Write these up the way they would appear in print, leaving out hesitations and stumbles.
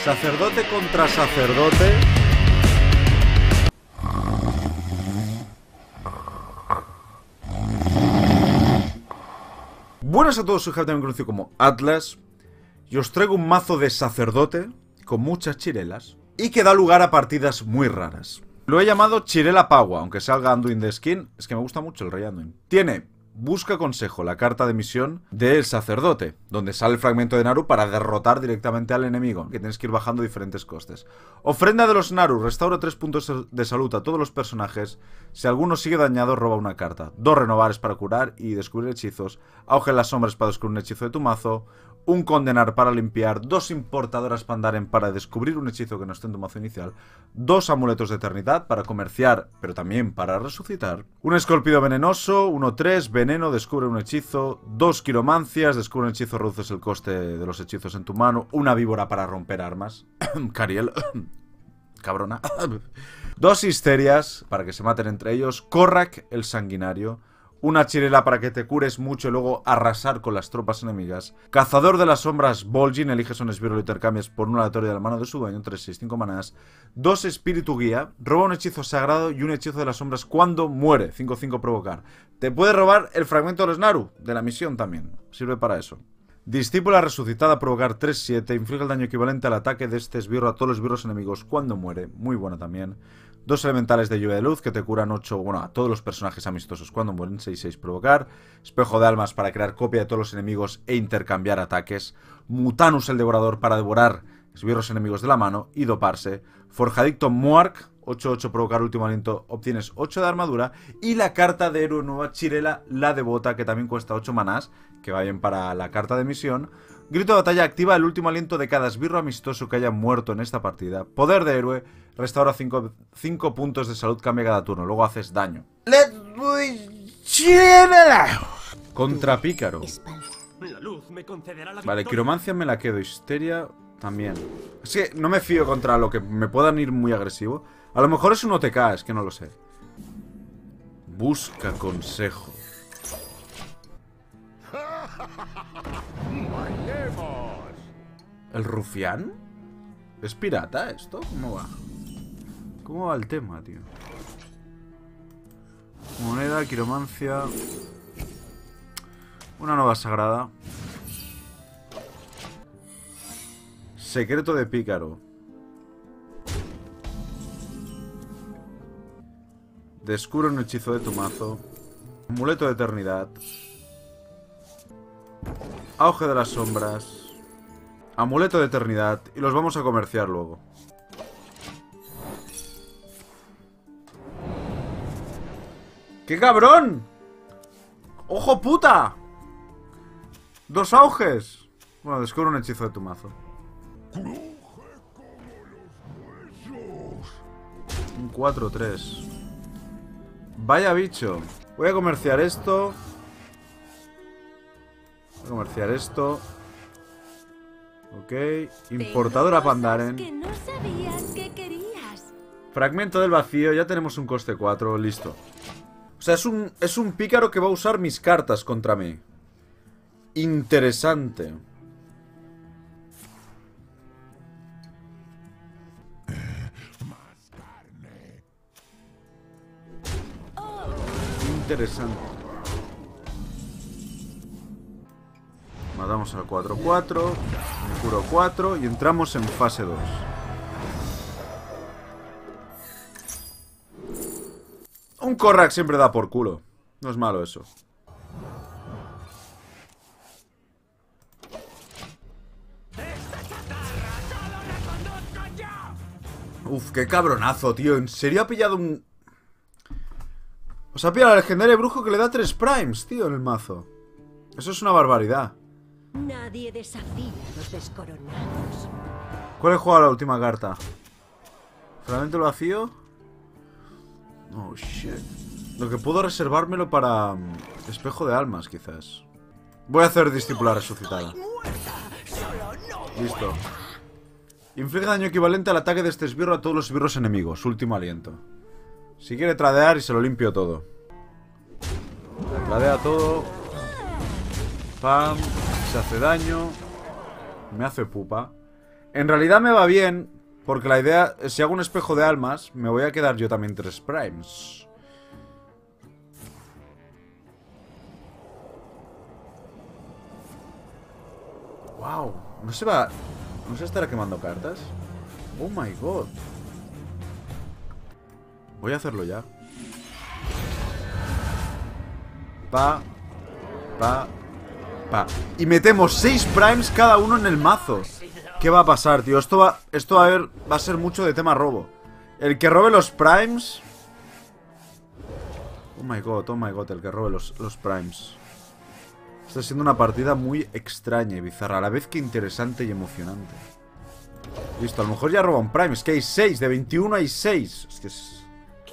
Sacerdote contra sacerdote. Buenas a todos, soy Javi, también conocido como Atlas. Y os traigo un mazo de sacerdote con muchas chirelas y que da lugar a partidas muy raras. Lo he llamado Chirela Pagua, aunque salga Anduin de skin. Es que me gusta mucho el rey Anduin. Tiene Busca Consejo, la carta de misión del sacerdote, donde sale el fragmento de Naru para derrotar directamente al enemigo, que tienes que ir bajando diferentes costes. Ofrenda de los Naru, restaura 3 puntos de salud a todos los personajes. Si alguno sigue dañado, roba una carta. 2 renovares para curar y descubrir hechizos. Auge en las sombras para descubrir un hechizo de tu mazo. Un condenar para limpiar. 2 importadoras Pandaren para descubrir un hechizo que no esté en tu mazo inicial. 2 amuletos de eternidad para comerciar, pero también para resucitar. Un escorpido venenoso. 1-3, veneno, descubre un hechizo. 2 quiromancias, descubre un hechizo, reduces el coste de los hechizos en tu mano. Una víbora para romper armas. Cariel. Cabrona. 2 histerias para que se maten entre ellos. Korrak, el sanguinario. Una chirela para que te cures mucho y luego arrasar con las tropas enemigas. Cazador de las sombras, Vol'jin, eliges un esbirro y lo intercambias por un aleatorio de la mano de su dueño, 3, 6, 5 manás. 2 espíritu guía, roba un hechizo sagrado y un hechizo de las sombras cuando muere, 5-5 provocar. Te puede robar el fragmento de los Naru, de la misión también, sirve para eso. Discípula resucitada, provocar 3-7, inflige el daño equivalente al ataque de este esbirro a todos los esbirros enemigos cuando muere, muy buena también. 2 elementales de lluvia de luz que te curan 8, bueno, a todos los personajes amistosos cuando mueren, 6-6 provocar. Espejo de almas para crear copia de todos los enemigos e intercambiar ataques. Mutanus el devorador para devorar esbirros enemigos de la mano y doparse. Forjadicto Muark, 8-8 provocar último aliento, obtienes 8 de armadura. Y la carta de héroe nueva Chirela, la devota, que también cuesta 8 manás, que va bien para la carta de misión. Grito de batalla, activa el último aliento de cada esbirro amistoso que haya muerto en esta partida. Poder de héroe, restaura 5 puntos de salud, cambia cada turno, luego haces daño. Contra Pícaro. Vale, quiromancia me la quedo, histeria también. Es que no me fío contra lo que me puedan ir muy agresivo. A lo mejor es un OTK, es que no lo sé. Busca consejo. ¿El rufián? ¿Es pirata esto? ¿Cómo va? ¿Cómo va el tema, tío? Moneda, quiromancia. Una nueva sagrada. Secreto de Pícaro. Descubre un hechizo de tu mazo. Amuleto de eternidad. Auge de las sombras. Amuleto de eternidad. Y los vamos a comerciar luego. ¡Qué cabrón! ¡Ojo puta! 2 auges. Bueno, descubre un hechizo de tu mazo. Un 4-3. Vaya bicho. Voy a comerciar esto. Voy a comerciar esto. Ok. Importadora Pandaren. Que no sabías que querías. Fragmento del vacío. Ya tenemos un coste 4. Listo. O sea, es un pícaro que va a usar mis cartas contra mí. Interesante. Interesante. Matamos al 4-4. Me curo 4 y entramos en fase 2. Un Korrak siempre da por culo. No es malo eso. Uf, qué cabronazo, tío. ¿En serio ha pillado un...? O sea, ha pillado la legendaria brujo que le da 3 primes, tío, en el mazo. Eso es una barbaridad. Nadie desafía a los descoronados. ¿Cuál he jugado la última carta? ¿Fragmento del vacío? Oh, shit. Lo que puedo reservármelo para... espejo de almas, quizás. Voy a hacer discípula resucitada. Listo. Inflige daño equivalente al ataque de este esbirro a todos los esbirros enemigos. Último aliento. Si quiere tradear y se lo limpio todo. Tradea todo. Pam. Se hace daño. Me hace pupa. En realidad me va bien, porque la idea, si hago un espejo de almas, me voy a quedar yo también 3 primes. Wow, no se estará quemando cartas. Oh my god. Voy a hacerlo ya. Pa. Y metemos 6 primes cada uno en el mazo. ¿Qué va a pasar, tío? Esto va a ser mucho de tema robo. El que robe los primes. Oh my god, el que robe los primes. Está siendo una partida muy extraña y bizarra, a la vez que interesante y emocionante. Listo, a lo mejor ya roba un prime. Es que hay 6, de 21 hay 6. Es que es...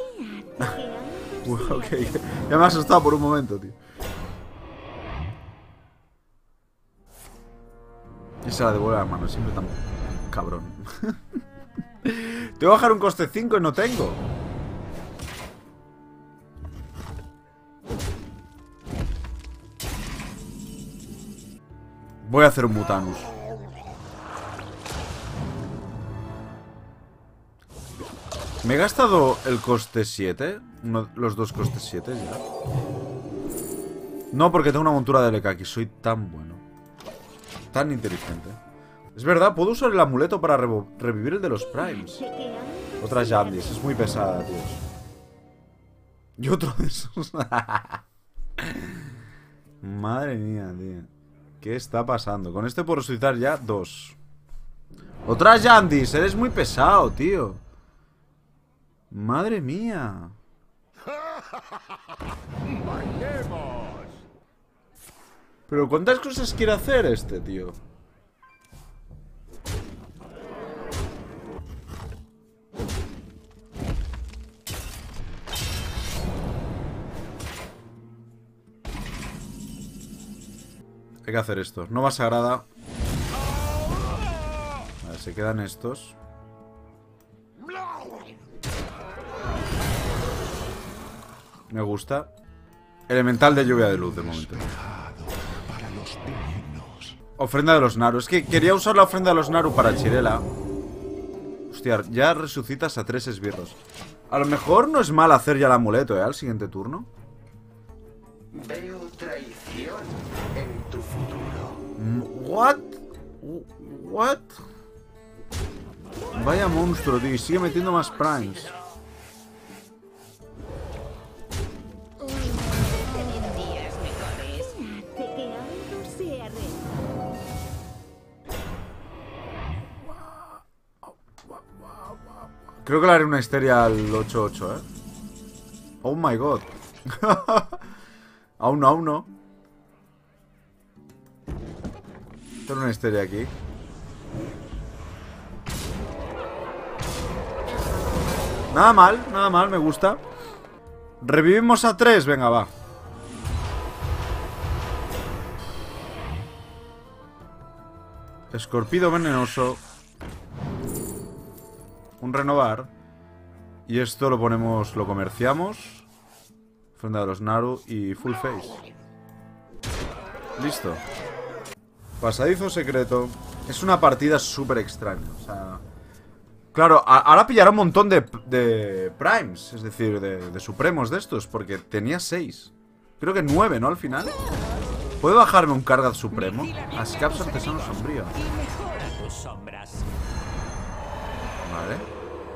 Ok, ya me ha asustado por un momento, tío. Y se la devuelve a la mano, siempre tan cabrón. Tengo que bajar un coste 5 y no tengo. Voy a hacer un Mutanus. ¿Me he gastado el coste 7? Los dos costes 7 ya. No, porque tengo una montura de Lekaki. Soy tan bueno. Tan inteligente. Es verdad, puedo usar el amuleto para revivir el de los primes. Otra Yandis, es muy pesada, tío. Y otro de esos. Madre mía, tío. ¿Qué está pasando? Con este puedo resucitar ya 2. Otra Yandis, eres muy pesado, tío. Madre mía. Pero ¿cuántas cosas quiere hacer este, tío? Hay que hacer esto. Nova sagrada. Vale, se quedan estos. Me gusta. Elemental de lluvia de luz de momento. Ofrenda de los Naru. Es que quería usar la ofrenda de los Naru para Chirela. Hostia, ya resucitas a 3 esbirros. A lo mejor no es mal hacer ya el amuleto, al siguiente turno. Veo traición en tu futuro. What? Vaya monstruo, tío. Y sigue metiendo más primes. Creo que le haré una histeria al 8-8, ¿eh? Oh my god. Aún no. Tengo una histeria aquí. Nada mal, me gusta. Revivimos a 3, venga, va. Escorpido venenoso. Un renovar. Y esto lo ponemos, lo comerciamos. Ofrenda de los Naru y full face. Listo. Pasadizo secreto. Es una partida súper extraña. O sea... Claro, ahora pillará un montón de primes. Es decir, de supremos de estos. Porque tenía 6. Creo que 9, ¿no? Al final. ¿Puedo bajarme un Kargath supremo? Ascaps artesano sombrío. Vale.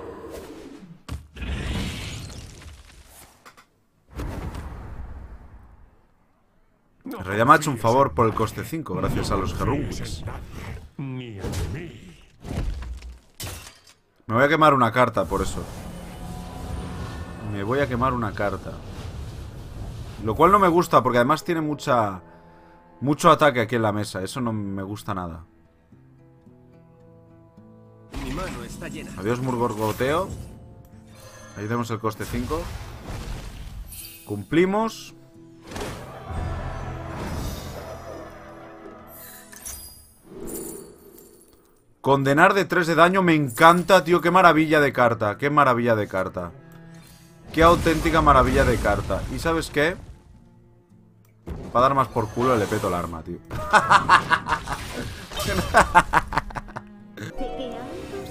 En realidad me ha hecho un favor por el coste 5, gracias a los Gerungus. Me voy a quemar una carta por eso. Me voy a quemar una carta. Lo cual no me gusta, porque además tiene mucho ataque aquí en la mesa. Eso no me gusta nada. Mi mano está llena. Adiós, Murgorgoteo. Ahí tenemos el coste 5. Cumplimos. Condenar de 3 de daño. Me encanta, tío. Qué maravilla de carta. Qué maravilla de carta. Qué auténtica maravilla de carta. ¿Y sabes qué? Para dar más por culo le peto el arma, tío.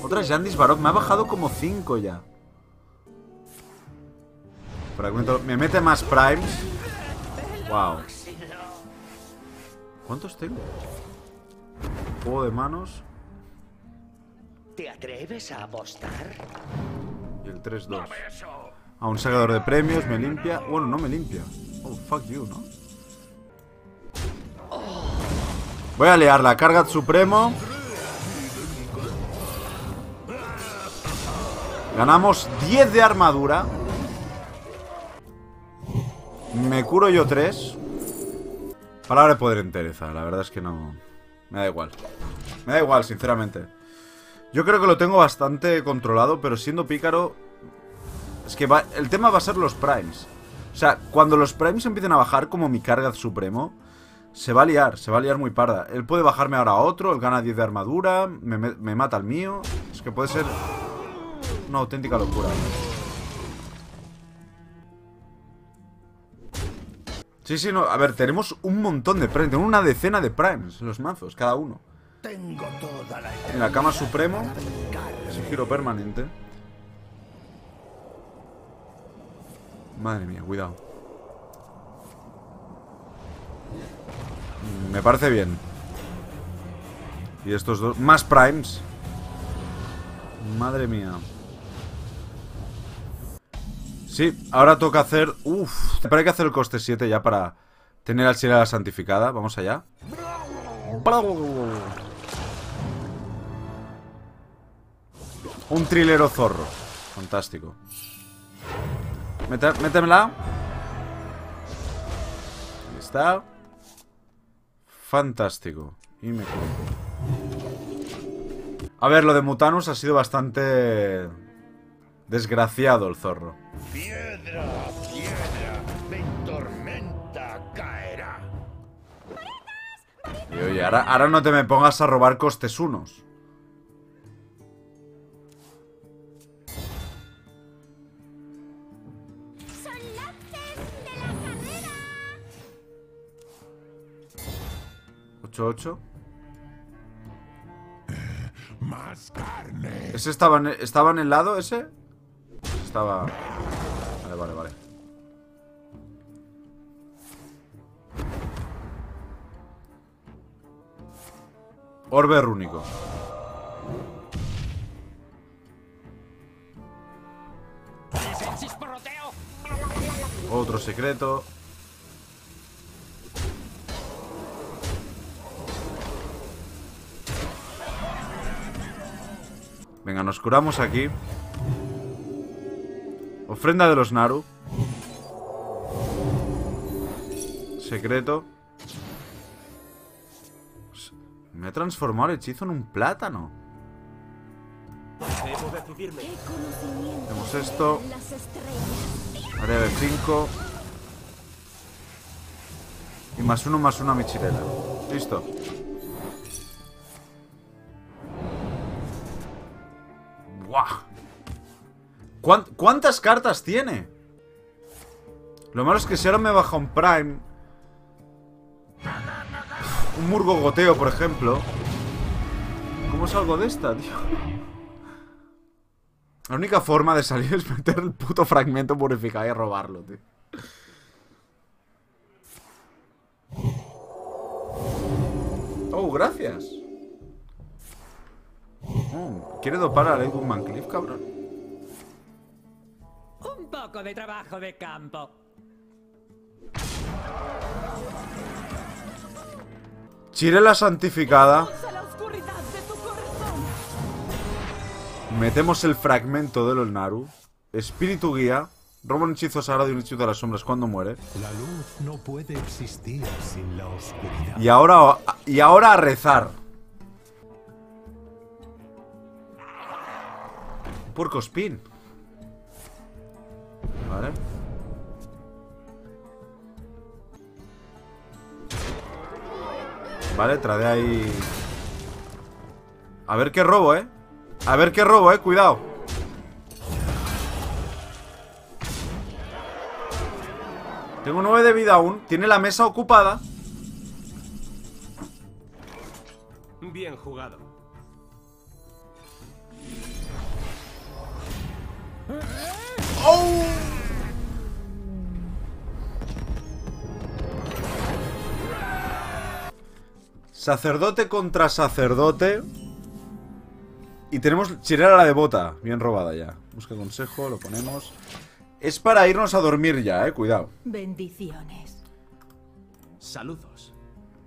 Otra Yandis Barok. Me ha bajado como 5 ya. Fragmento. Me mete más primes. Wow. ¿Cuántos tengo? Juego de manos. ¿Te atreves a apostar? Y el 3-2. A un saqueador de premios. Me limpia. Bueno, no me limpia. Oh, fuck you, ¿no? Voy a liarla. Cargat Supremo. Ganamos 10 de armadura. Me curo yo 3. Palabra de poder entereza. La verdad es que no... Me da igual. Me da igual, sinceramente. Yo creo que lo tengo bastante controlado, pero siendo pícaro... Es que el tema va a ser los primes. O sea, cuando los primes empiecen a bajar, como mi Cargat Supremo, se va a liar muy parda. Él puede bajarme ahora a otro, él gana 10 de armadura, me mata al mío. Es que puede ser una auténtica locura. Sí, sí, no. A ver, tenemos un montón de primes. Tenemos una decena de primes en los mazos, cada uno. Tengo toda la En la cama Supremo. Es un giro permanente. Madre mía, cuidado. Me parece bien. Y estos dos... Más primes. Madre mía. Sí, ahora toca hacer... Uff, pero hay que hacer el coste 7 ya para tener al Sirena santificada. Vamos allá. Un trilero zorro. Fantástico. Métemela. Ahí está. Fantástico. Y me curo. A ver, lo de Mutanus ha sido bastante... desgraciado el zorro. piedra, piedra, mi tormenta caerá. Y oye, ahora no te me pongas a robar costes unos. ¡Son lances de la carrera! 8-8. Más carne. ¿Ese estaba en el lado ese? Estaba... Vale. Orbe rúnico. Otro secreto. Venga, nos curamos aquí. Ofrenda de los Naru. Secreto. Me he transformado el hechizo en un plátano. Debo decidirme. ¡Qué conocimiento! Hacemos esto. Las estrellas. Área de 5. Y +1/+1 a mi chirela. Listo. ¡Buah! ¿Cuántas cartas tiene? Lo malo es que si ahora me baja un Prime, un Murgo Goteo, por ejemplo, ¿cómo salgo de esta, tío? La única forma de salir es meter el puto fragmento purificado y robarlo, tío. Oh, gracias. ¿Quiere dopar a Lady Van Cleef, cabrón? Un poco de trabajo de campo. Chirela santificada. Usa la oscuridad de tu corazón. Metemos el fragmento de los Naru. Espíritu guía. Roba un hechizo sagrado y un hechizo de las sombras cuando muere. La luz no puede existir sin la oscuridad. Y ahora a rezar. Puerco spin. Vale. Vale, trae ahí. A ver qué robo, A ver qué robo, cuidado. Tengo 9 de vida aún. Tiene la mesa ocupada. Bien jugado. Sacerdote contra sacerdote. Y tenemos Chirela la devota. Bien robada ya. Busca consejo, lo ponemos. Es para irnos a dormir ya, cuidado. Bendiciones. Saludos.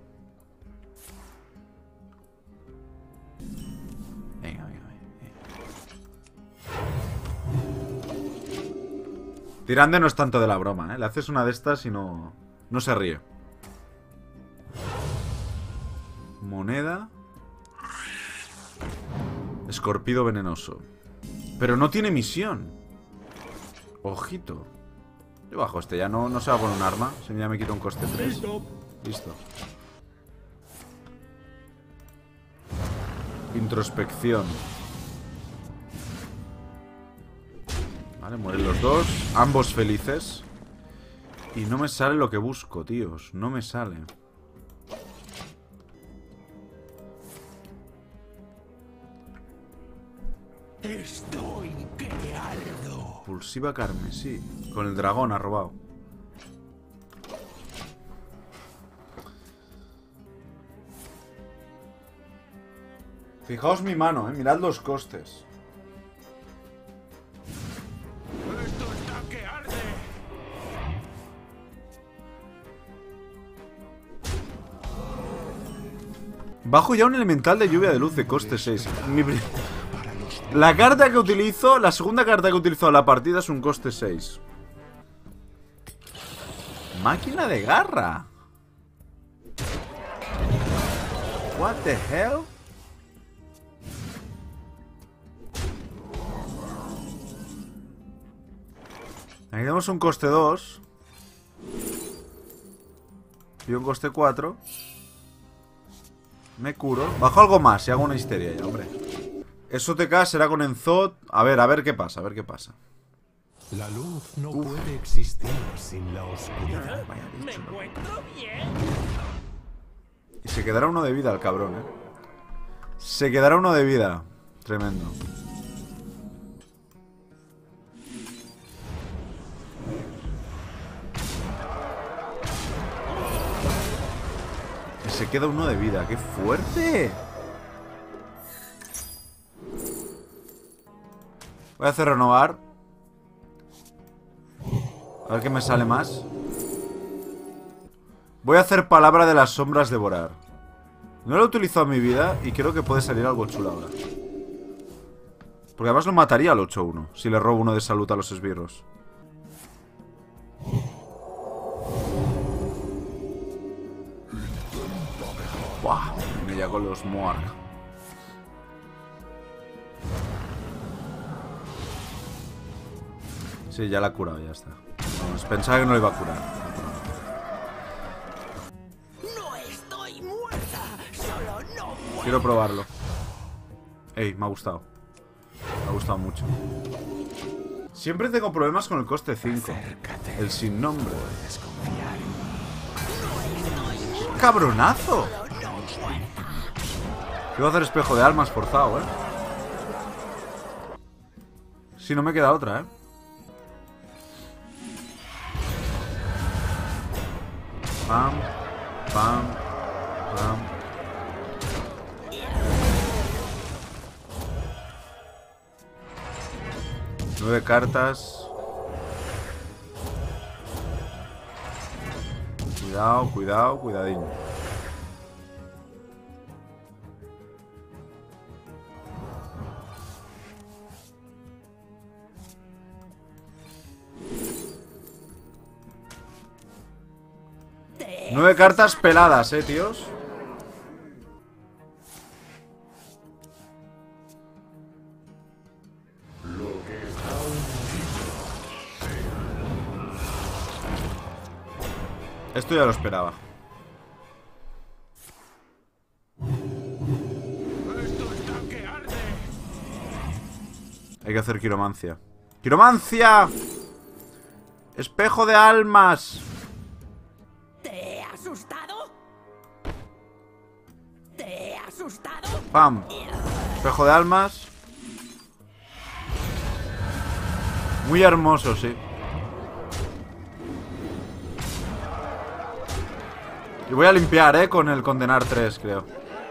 Venga, venga, venga. Tirande no es tanto de la broma, Le haces una de estas y no se ríe. Moneda. Escorpido venenoso. Pero no tiene misión. Ojito. Yo bajo este, ya no se va con un arma. Si ya me quito un coste 3. Listo. Introspección. Vale, mueren los dos. Ambos felices. Y no me sale lo que busco, tíos. No me sale. Estoy que ardo. Pulsiva carmesí. Con el dragón ha robado. Fijaos mi mano, mirad los costes. Esto está que arde. Bajo ya un elemental de lluvia de luz de coste 6. La carta que utilizo, la segunda carta que utilizo en la partida es un coste 6. Máquina de garra. What the hell? Aquí tenemos un coste 2. Y un coste 4. Me curo. Bajo algo más y hago una histeria ya, hombre. Eso TK será con Enzot. A ver qué pasa, La luz no puede existir sin la oscuridad. Vaya Me bicho, ¿no? encuentro bien. Y se quedará uno de vida el cabrón, Se quedará uno de vida. Tremendo. Y se queda uno de vida. ¡Qué fuerte! Voy a hacer renovar. A ver qué me sale más. Voy a hacer palabra de las sombras devorar. No lo he utilizado en mi vida y creo que puede salir algo chulo ahora. Porque además lo mataría al 8-1 si le robo uno de salud a los esbirros. Buah, me llega con los Moarg. Sí, ya la ha curado, ya está. Vamos, pensaba que no lo iba a curar. No estoy muerta, solo no muerta. Quiero probarlo. Ey, me ha gustado. Me ha gustado mucho. Siempre tengo problemas con el coste 5. El sin nombre. ¡Cabronazo! Quiero hacer espejo de almas forzado, Si no me queda otra, Pam, pam, pam. Nueve cartas. Cuidado, cuidado, cuidadín. Nueve cartas peladas, tíos. Esto ya lo esperaba. Esto está que arde. Hay que hacer quiromancia. ¡Quiromancia! ¡Espejo de almas! ¿Te he asustado? ¿Te he asustado? ¡Pam! Espejo de almas. Muy hermoso, sí. Y voy a limpiar, con el condenar 3, creo.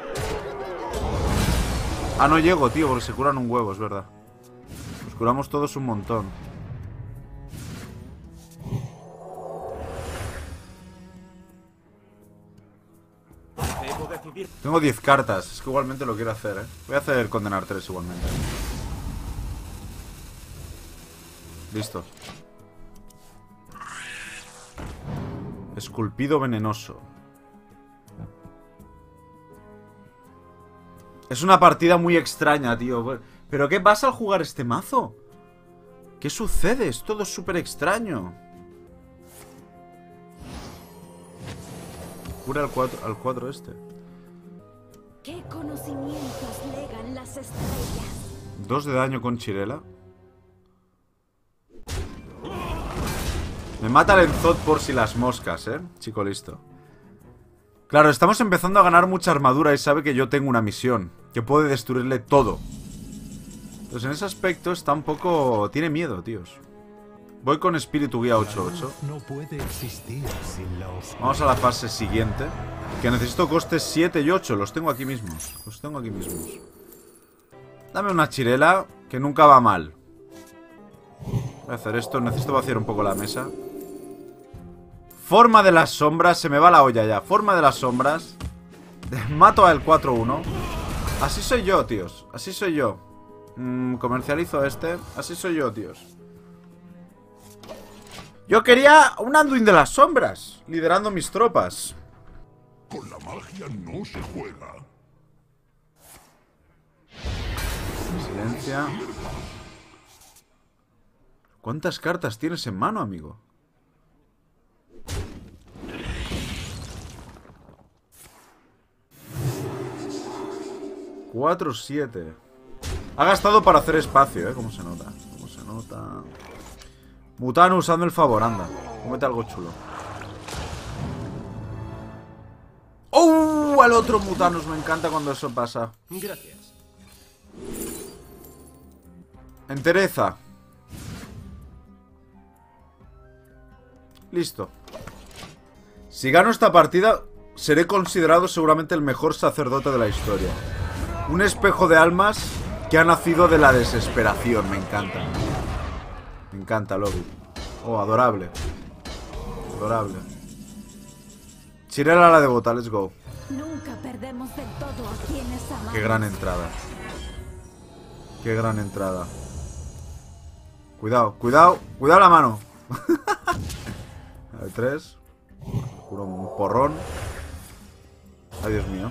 Ah, no llego, tío, porque se curan un huevo, es verdad. Nos curamos todos un montón. Tengo 10 cartas, es que igualmente lo quiero hacer, Voy a hacer condenar 3 igualmente. Listo. Esculpido venenoso. Es una partida muy extraña, tío. ¿Pero qué pasa al jugar este mazo? ¿Qué sucede? Es todo súper extraño. Cura al 4 este. ¿Qué conocimientos legan las estrellas? 2 de daño con Chirela. Me mata el Enzot por si las moscas, Chico listo. Claro, estamos empezando a ganar mucha armadura y sabe que yo tengo una misión que puede destruirle todo. Entonces en ese aspecto está un poco... Tiene miedo, tíos. Voy con espíritu guía 8-8. No puede existir sin la oscuridad. Vamos a la fase siguiente. Que necesito costes 7 y 8. Los tengo aquí mismos. Los tengo aquí mismos. Dame una chirela que nunca va mal. Voy a hacer esto. Necesito vaciar un poco la mesa. Forma de las sombras. Se me va la olla ya. Forma de las sombras. Mato al 4-1. Así soy yo, tíos. Así soy yo. Comercializo este. Así soy yo, tíos. Yo quería un Anduin de las sombras, liderando mis tropas. Con la magia no se juega. Silencia. ¿Cuántas cartas tienes en mano, amigo? Cuatro, 7. Ha gastado para hacer espacio, ¿Cómo se nota? ¿Cómo se nota? Mutano usando el favor, anda. Cómete algo chulo. ¡Oh! Al otro Mutanus, me encanta cuando eso pasa. Gracias. Entereza. Listo. Si gano esta partida, seré considerado seguramente el mejor sacerdote de la historia. Un espejo de almas que ha nacido de la desesperación, me encanta. Me encanta, lobby. Oh, adorable. Adorable. Chirela la devota, let's go. Nunca perdemos del todo a quienes amamos. Qué gran entrada. Qué gran entrada. Cuidado, cuidado, cuidado la mano. A ver, 3. Curo un porrón. Ay, Dios mío.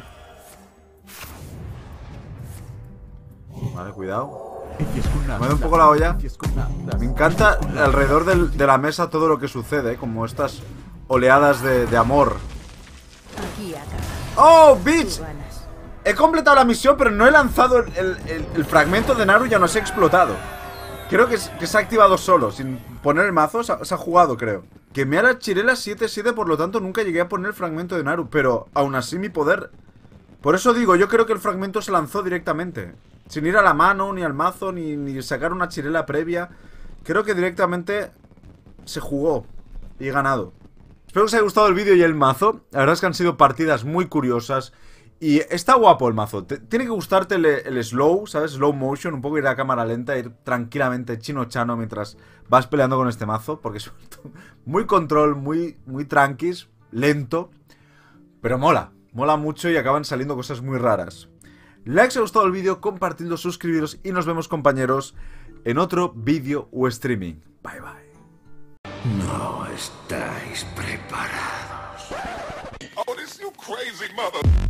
Vale, cuidado. Me da un poco la olla. Me encanta alrededor de la mesa todo lo que sucede, como estas oleadas de amor. Aquí acá. ¡Oh, bitch! He completado la misión, pero no he lanzado el fragmento de Naru y ya no se ha explotado. Creo que se ha activado solo, sin poner el mazo, se ha jugado, creo. Quemé a la Chirela 7-7, por lo tanto nunca llegué a poner el fragmento de Naru, pero aún así mi poder... Por eso digo, yo creo que el fragmento se lanzó directamente. Sin ir a la mano, ni al mazo, ni sacar una Chirela previa. Creo que directamente se jugó y he ganado. Espero que os haya gustado el vídeo y el mazo. La verdad es que han sido partidas muy curiosas. Y está guapo el mazo. Tiene que gustarte el slow, ¿sabes? Slow motion, un poco ir a cámara lenta, ir tranquilamente chino-chano mientras vas peleando con este mazo. Porque es muy control, muy tranquis, lento. Pero mola, mola mucho y acaban saliendo cosas muy raras. Like si os ha gustado el vídeo, compartidlo, suscribiros y nos vemos, compañeros, en otro vídeo o streaming. Bye bye. No estáis preparados. Oh, this you crazy mother...